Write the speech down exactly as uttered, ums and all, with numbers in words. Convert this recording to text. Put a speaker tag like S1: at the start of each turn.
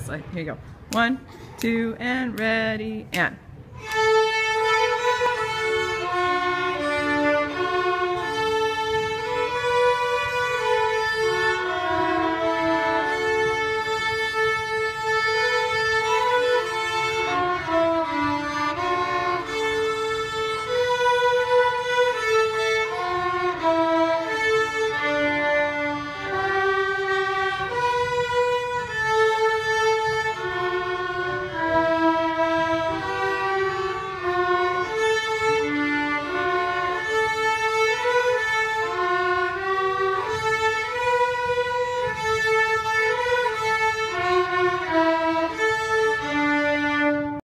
S1: side. Here you go. One, two, and ready, and.